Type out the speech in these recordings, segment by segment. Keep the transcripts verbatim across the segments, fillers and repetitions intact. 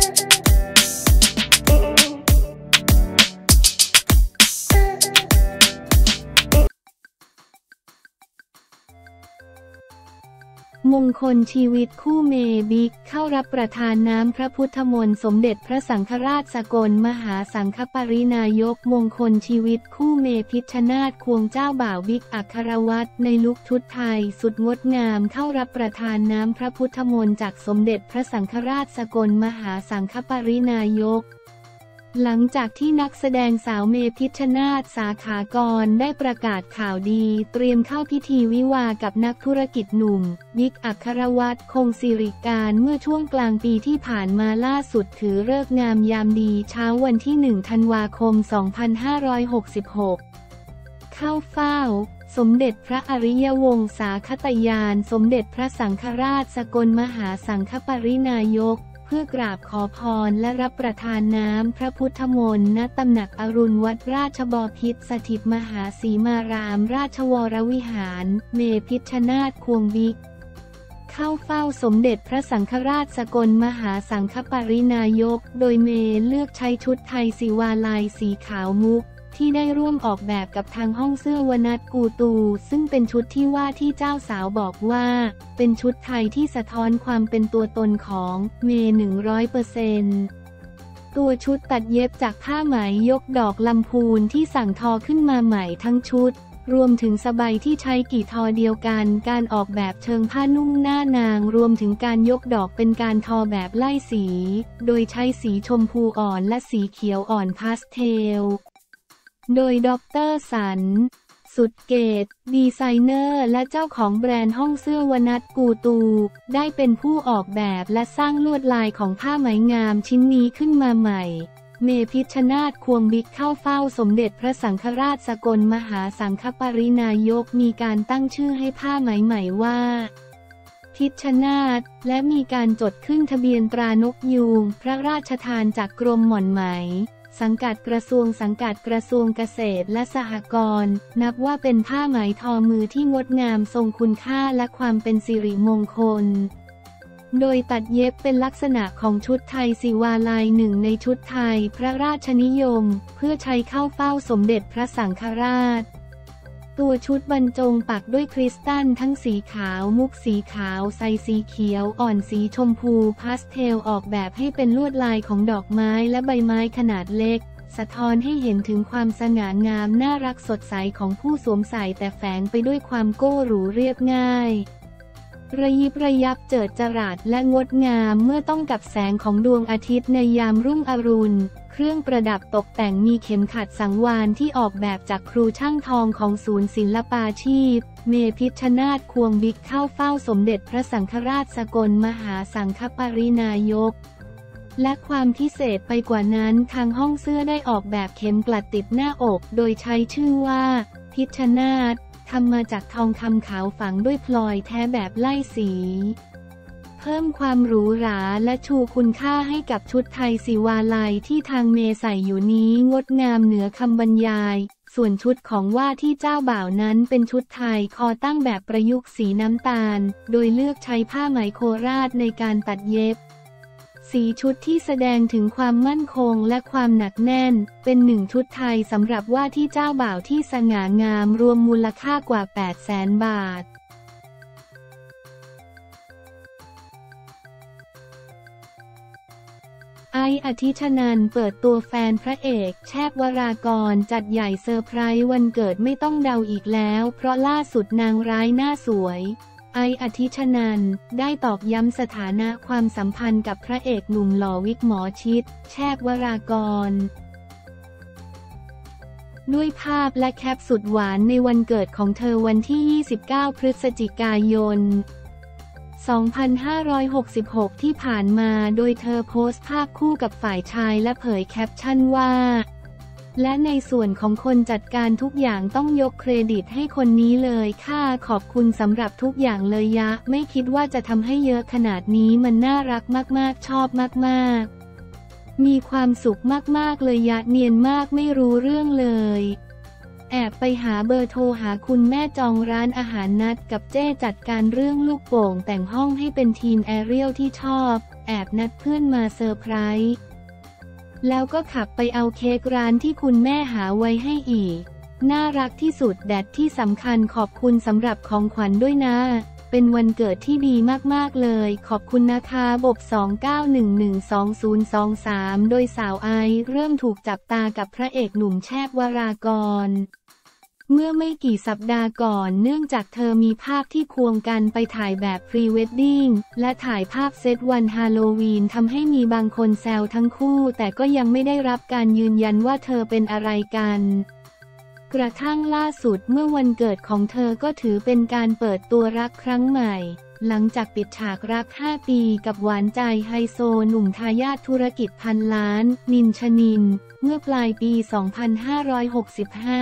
มงคลชีวิตคู่เมบิ๊กเข้ารับประทานน้ำพระพุทธมนต์สมเด็จพระสังฆราชสกลมหาสังฆปรินายกมงคลชีวิตคู่เมพิชชนาธิ์ควงเจ้าบ่าวบิ๊กอัครวัตรในลุคชุดไทยสุดงดงามเข้ารับประทานน้ำพระพุทธมนต์จากสมเด็จพระสังฆราชสกลมหาสังฆปรินายกหลังจากที่นักแสดงสาวเมพิชชนาธิ์สาขากรได้ประกาศข่าวดีเตรียมเข้าพิธีวิวาห์กับนักธุรกิจหนุ่มบิ๊กอัครวัตรคงสิริการเมื่อช่วงกลางปีที่ผ่านมาล่าสุดถือฤกษ์งามยามดีเช้าวันที่หนึ่งธันวาคมสองพันห้าร้อยหกสิบหกเข้าเฝ้าสมเด็จพระอริยวงศาคตยานสมเด็จพระสังฆราชสกลมหาสังฆปรินายกเพื่อกราบขอพรและรับประทานน้ำพระพุทธมนต์ณตำหนักอรุณวัดราชบพิตรสถิตมหาสีมารามราชวรวิหารเมพิชชนาธิ์ควงบิ๊กเข้าเฝ้าสมเด็จพระสังฆราชสกลมหาสังฆปรินายกโดยเมเลือกใช้ชุดไทยสีวาลายสีขาวมุกที่ได้ร่วมออกแบบกับทางห้องเสื้อวนัสกูตูซึ่งเป็นชุดที่ว่าที่เจ้าสาวบอกว่าเป็นชุดไทยที่สะท้อนความเป็นตัวตนของเมหนึ่งร้อยเปอร์เซ็นต์ตัวชุดตัดเย็บจากผ้าไหมยกดอกลำพูนที่สั่งทอขึ้นมาใหม่ทั้งชุดรวมถึงสบายที่ใช้กี่ทอเดียวกันการออกแบบเชิงผ้านุ่งหน้านางรวมถึงการยกดอกเป็นการทอแบบไล่สีโดยใช้สีชมพูอ่อนและสีเขียวอ่อนพาสเทลโดยด็อกเตอร์สันสุดเกตดีไซเนอร์และเจ้าของแบรนด์ห้องเสื้อวนัสกูตูได้เป็นผู้ออกแบบและสร้างลวดลายของผ้าไหมงามชิ้นนี้ขึ้นมาใหม่เมพิชชนาธิ์ควงบิ๊กเข้าเฝ้าสมเด็จพระสังฆราชสกลมหาสังฆปรินายกมีการตั้งชื่อให้ผ้าไหมใหม่ว่าพิชชนาธิ์และมีการจดขึ้นทะเบียนตรานกยูงพระราชทานจากกรมหม่อนไหมสังกัดกระทรวงสังกัดกระทรวงเกษตรและสหกรณ์นับว่าเป็นผ้าไหมทอมือที่งดงามทรงคุณค่าและความเป็นสิริมงคลโดยตัดเย็บเป็นลักษณะของชุดไทยสีวาลายหนึ่งในชุดไทยพระราชนิยมเพื่อใช้เข้าเฝ้าสมเด็จพระสังฆราชตัวชุดบรรจงปักด้วยคริสตัลทั้งสีขาวมุกสีขาวใสสีเขียวอ่อนสีชมพูพาสเทลออกแบบให้เป็นลวดลายของดอกไม้และใบไม้ขนาดเล็กสะท้อนให้เห็นถึงความสง่างามน่ารักสดใสของผู้สวมใส่แต่แฝงไปด้วยความโก้หรูเรียบง่ายระยิบระยับเจิดจรัสและงดงามเมื่อต้องกับแสงของดวงอาทิตย์ในยามรุ่งอรุณเครื่องประดับตกแต่งมีเข็มขัดสังวาลที่ออกแบบจากครูช่างทองของศูนย์ศิลปาชีพเมพิชชนาธิ์ควงบิ๊กเข้าเฝ้าสมเด็จพระสังฆราชสกลมหาสังฆปรินายกและความพิเศษไปกว่านั้นทางห้องเสื้อได้ออกแบบเข็มกลัดติดหน้าอกโดยใช้ชื่อว่าพิชชนาธิ์ทำมาจากทองคำขาวฝังด้วยพลอยแท้แบบไล่สีเพิ่มความหรูหราและชูคุณค่าให้กับชุดไทยสีวาลัยที่ทางเมใส่อยู่นี้งดงามเหนือคำบรรยายส่วนชุดของว่าที่เจ้าบ่าวนั้นเป็นชุดไทยคอตั้งแบบประยุกต์สีน้ำตาลโดยเลือกใช้ผ้าไหมโคราชในการตัดเย็บสีชุดที่แสดงถึงความมั่นคงและความหนักแน่นเป็นหนึ่งชุดไทยสำหรับว่าที่เจ้าบ่าวที่สง่างามรวมมูลค่ากว่า แปดแสน บาทไอ้อธิชนันท์เปิดตัวแฟนพระเอกแชกวรากรจัดใหญ่เซอร์ไพรส์วันเกิดไม่ต้องเดาอีกแล้วเพราะล่าสุดนางร้ายหน้าสวยไอ้อธิชนันท์ได้ตอกย้ำสถานะความสัมพันธ์กับพระเอกหนุ่มหล่อวิกหมอชิตแชกวรากรด้วยภาพและแคปสุดหวานในวันเกิดของเธอวันที่ยี่สิบเก้าพฤศจิกายนสองพันห้าร้อยหกสิบหกที่ผ่านมาโดยเธอโพสต์ภาพคู่กับฝ่ายชายและเผยแคปชั่นว่าและในส่วนของคนจัดการทุกอย่างต้องยกเครดิตให้คนนี้เลยค่ะขอบคุณสำหรับทุกอย่างเลยยะไม่คิดว่าจะทำให้เยอะขนาดนี้มันน่ารักมากๆชอบมากๆมีความสุขมากๆเลยยะเนียนมากไม่รู้เรื่องเลยแอบไปหาเบอร์โทรหาคุณแม่จองร้านอาหารนัดกับเจ้จัดการเรื่องลูกโป่งแต่งห้องให้เป็นทีมแอเรียลที่ชอบแอบนัดเพื่อนมาเซอร์ไพรส์แล้วก็ขับไปเอาเค้กร้านที่คุณแม่หาไว้ให้อีกน่ารักที่สุดแดดที่สำคัญขอบคุณสำหรับของขวัญด้วยนะเป็นวันเกิดที่ดีมากๆเลยขอบคุณนะคะบบ สอง เก้า หนึ่ง หนึ่ง สอง ศูนย์ สอง สาม โดยสาวไอซ์เริ่มถูกจับตากับพระเอกหนุ่มแชบวรากรเมื่อไม่กี่สัปดาห์ก่อนเนื่องจากเธอมีภาพที่ควงกันไปถ่ายแบบพรีเวดดิ้งและถ่ายภาพเซตวันฮาโลวีนทำให้มีบางคนแซวทั้งคู่แต่ก็ยังไม่ได้รับการยืนยันว่าเธอเป็นอะไรกันกระทั่งล่าสุดเมื่อวันเกิดของเธอก็ถือเป็นการเปิดตัวรักครั้งใหม่หลังจากปิดฉากรักห้าปีกับหวานใจไฮโซหนุ่มทายาทธุรกิจพันล้านนินชนินเมื่อปลายปี สองพันห้าร้อยหกสิบห้า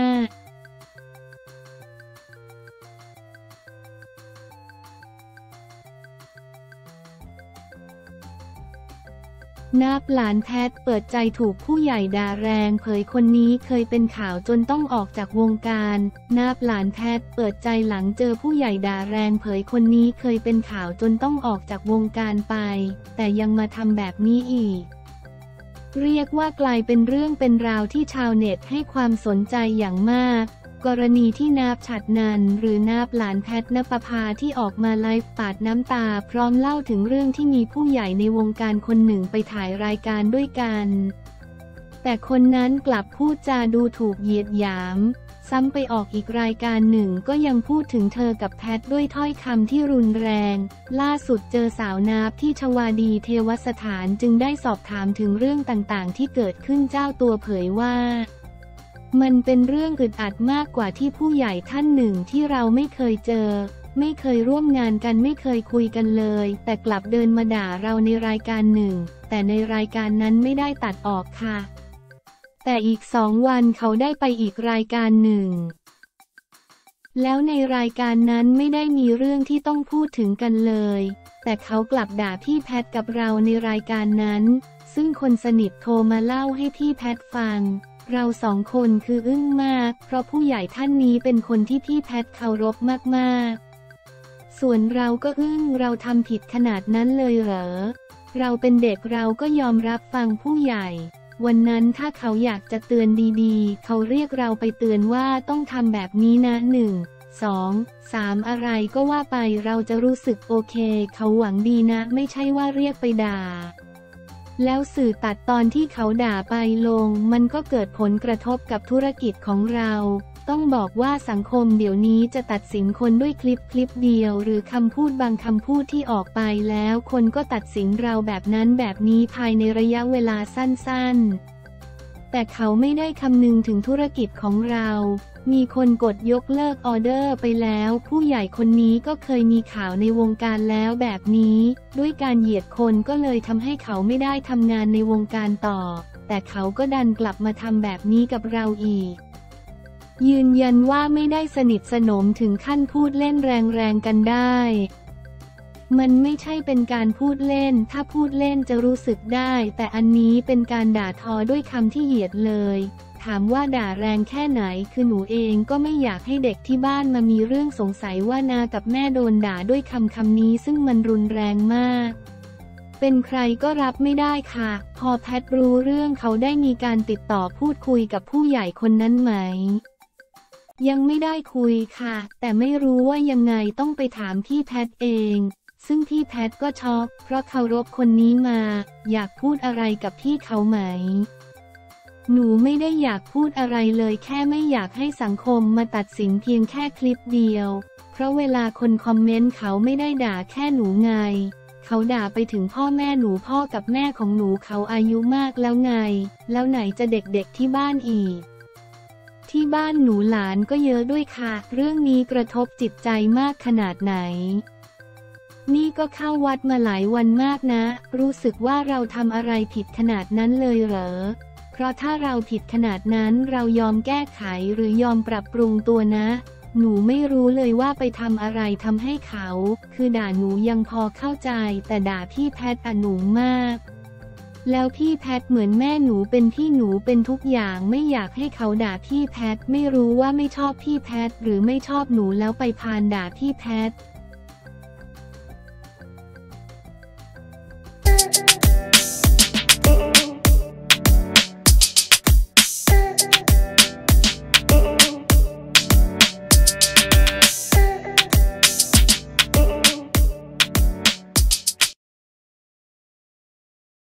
นาบหลานแพทเปิดใจถูกผู้ใหญ่ด่าแรงเผยคนนี้เคยเป็นข่าวจนต้องออกจากวงการนาบหลานแพทเปิดใจหลังเจอผู้ใหญ่ด่าแรงเผยคนนี้เคยเป็นข่าวจนต้องออกจากวงการไปแต่ยังมาทำแบบนี้อีกเรียกว่ากลายเป็นเรื่องเป็นราวที่ชาวเน็ตให้ความสนใจอย่างมากกรณีที่นาบฉัตรนันท์หรือนาบหลานแพทณปภาที่ออกมาไลฟ์ปาดน้ำตาพร้อมเล่าถึงเรื่องที่มีผู้ใหญ่ในวงการคนหนึ่งไปถ่ายรายการด้วยกันแต่คนนั้นกลับพูดจาดูถูกเหยียดหยามซ้ำไปออกอีกรายการหนึ่งก็ยังพูดถึงเธอกับแพทด้วยถ้อยคำที่รุนแรงล่าสุดเจอสาวนาบที่ชวาดีเทวสถานจึงได้สอบถามถึงเรื่องต่างๆที่เกิดขึ้นเจ้าตัวเผยว่ามันเป็นเรื่องอึดอัดมากกว่าที่ผู้ใหญ่ท่านหนึ่งที่เราไม่เคยเจอไม่เคยร่วมงานกันไม่เคยคุยกันเลยแต่กลับเดินมาด่าเราในรายการหนึ่งแต่ในรายการนั้นไม่ได้ตัดออกค่ะแต่อีกสองวันเขาได้ไปอีกรายการหนึ่งแล้วในรายการนั้นไม่ได้มีเรื่องที่ต้องพูดถึงกันเลยแต่เขากลับด่าพี่แพทกับเราในรายการนั้นซึ่งคนสนิทโทรมาเล่าให้พี่แพทฟังเราสองคนคืออึ้งมากเพราะผู้ใหญ่ท่านนี้เป็นคนที่พี่แพทเคารพมากๆส่วนเราก็อึ้งเราทำผิดขนาดนั้นเลยเหรอเราเป็นเด็กเราก็ยอมรับฟังผู้ใหญ่วันนั้นถ้าเขาอยากจะเตือนดีๆเขาเรียกเราไปเตือนว่าต้องทำแบบนี้นะหนึ่ง สอง สามอะไรก็ว่าไปเราจะรู้สึกโอเคเขาหวังดีนะไม่ใช่ว่าเรียกไปด่าแล้วสื่อตัดตอนที่เขาด่าไปลงมันก็เกิดผลกระทบกับธุรกิจของเราต้องบอกว่าสังคมเดี๋ยวนี้จะตัดสินคนด้วยคลิปคลิปเดียวหรือคำพูดบางคำพูดที่ออกไปแล้วคนก็ตัดสินเราแบบนั้นแบบนี้ภายในระยะเวลาสั้นๆแต่เขาไม่ได้คำนึงถึงธุรกิจของเรามีคนกดยกเลิกออเดอร์ไปแล้วผู้ใหญ่คนนี้ก็เคยมีข่าวในวงการแล้วแบบนี้ด้วยการเหยียดคนก็เลยทำให้เขาไม่ได้ทำงานในวงการต่อแต่เขาก็ดันกลับมาทำแบบนี้กับเราอีกยืนยันว่าไม่ได้สนิทสนมถึงขั้นพูดเล่นแรงๆกันได้มันไม่ใช่เป็นการพูดเล่นถ้าพูดเล่นจะรู้สึกได้แต่อันนี้เป็นการด่าทอด้วยคำที่เหยียดเลยถามว่าด่าแรงแค่ไหนคือหนูเองก็ไม่อยากให้เด็กที่บ้านมามีเรื่องสงสัยว่านากับแม่โดนด่าด้วยคำคำนี้ซึ่งมันรุนแรงมากเป็นใครก็รับไม่ได้ค่ะพอแพทรู้เรื่องเขาได้มีการติดต่อพูดคุยกับผู้ใหญ่คนนั้นไหมยังไม่ได้คุยค่ะแต่ไม่รู้ว่ายังไงต้องไปถามพี่แพทเองซึ่งพี่แพทก็ช็อกเพราะเคารพคนนี้มาอยากพูดอะไรกับพี่เขาไหมหนูไม่ได้อยากพูดอะไรเลยแค่ไม่อยากให้สังคมมาตัดสินเพียงแค่คลิปเดียวเพราะเวลาคนคอมเมนต์เขาไม่ได้ด่าแค่หนูไงเขาด่าไปถึงพ่อแม่หนูพ่อกับแม่ของหนูเขาอายุมากแล้วไงแล้วไหนจะเด็กๆที่บ้านอีกที่บ้านหนูหลานก็เยอะด้วยค่ะเรื่องนี้กระทบจิตใจมากขนาดไหนนี่ก็เข้าวัดมาหลายวันมากนะรู้สึกว่าเราทำอะไรผิดขนาดนั้นเลยเหรอเพราะถ้าเราผิดขนาดนั้นเรายอมแก้ไขหรือยอมปรับปรุงตัวนะหนูไม่รู้เลยว่าไปทำอะไรทำให้เขาคือด่าหนูยังพอเข้าใจแต่ด่าพี่แพทย์อะหนูมากแล้วพี่แพทย์เหมือนแม่หนูเป็นพี่หนูเป็นทุกอย่างไม่อยากให้เขาด่าพี่แพทย์ไม่รู้ว่าไม่ชอบพี่แพทย์หรือไม่ชอบหนูแล้วไปพานด่าพี่แพทย์